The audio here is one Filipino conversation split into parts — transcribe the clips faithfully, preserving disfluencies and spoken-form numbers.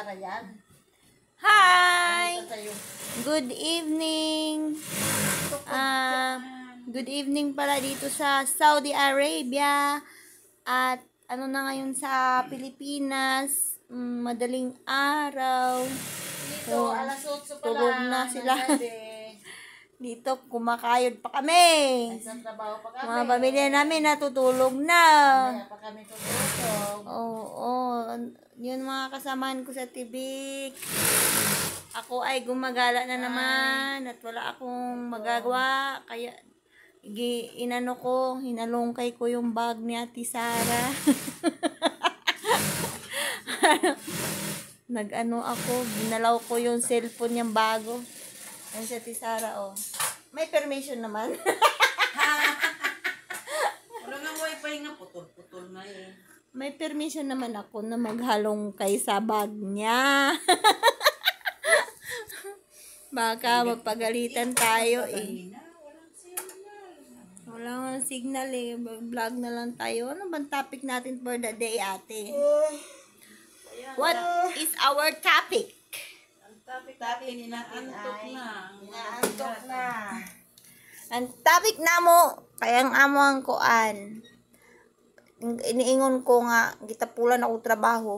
Sara yan. Hi! Ano sa'yo? Good evening! Ah, good evening pala dito sa Saudi Arabia. At ano na ngayon sa Pilipinas, mm, madaling araw. Dito, So, alas otso pa tulog lang. na sila. ng gabi. Dito, kumakayod pa kami. Sa trabaho pa kami. Mga pamilya namin natutulog na. Kaya pa kami tutulog. Oo, oh, yun mga kasamahan ko sa tibik. Ako ay gumagala na naman at wala akong magagawa. Kaya gi, inano ko, hinalungkay ko yung bag ni Ate Sara. Nag-ano ako, binalaw ko yung cellphone niyang bago. Yan si Ate Sara, oh. May permission naman. Wala nga wifi nga, putol-putol na eh. May permission naman ako na maghalong kay sa bag niya. Baka magpagalitan tayo eh. Wala nga signal eh. Vlog na lang tayo. Ano bang topic natin for the day, ate? What is our topic? Ang topic natin inaantok na. Inaantok na. Ang topic na mo, kayang amo ang kuan. Iniingon ko nga, gitapulan ako trabaho.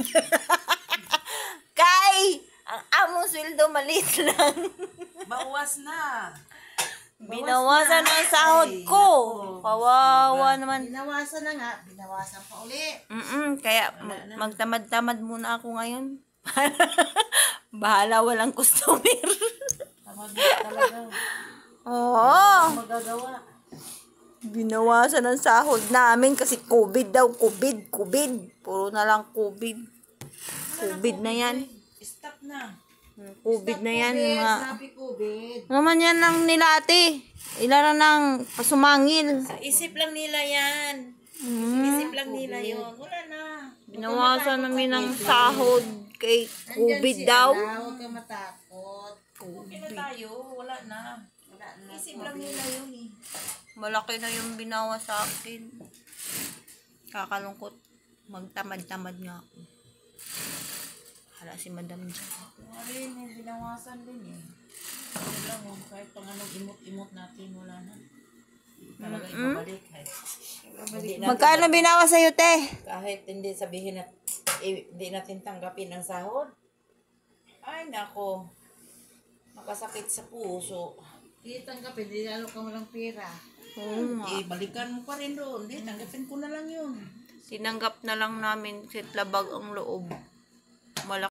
Kay, ang among sweldo malit lang. Bawas na. Binawasan ang sahod ko. Kawawa naman. Binawasan na nga, binawasan pa uli. Mm kaya mag- magtamad-tamad muna ako ngayon. Bahala, walang customer. Tamad talaga. Oo. Magagawa. Binawasan ang sahod namin kasi COVID daw. COVID, COVID. Puro na lang COVID. COVID na yan. Stop na. COVID na yan. Mga... Sabi COVID. Naman yan lang nila ate. Ilan nang pasumangil. Sa isip lang nila yan. Mm. Isip lang nila yun. Wala na. Binawasan namin ng sahod kay COVID Andyan si daw. Ana, huwag ka matakot. Okay na tayo. Wala na. Wala na. Isip lang nila yun eh. Malaki na yung binawa sa akin. Kakalungkot. Magtamad-tamad nga ako. Hala si Madam dyan. Wala rin eh. Binawasan din eh. Wala lang oh. Kahit pang anong imot-imot natin, wala na. Talaga Mm-mm. ibabalik. Kahit Magkano binawa sa'yo, te? kahit hindi sabihin na eh, hindi natin tanggapin ang sahod. Ay, nako. Makasakit sa puso. Hindi tanggapin, hindi lalo ka walang pera. Oo nga. Eh, balikan mo pa rin doon. Hindi, tanggapin ko na lang yun. Tinanggap na lang namin kasi labag ang loob. Malaki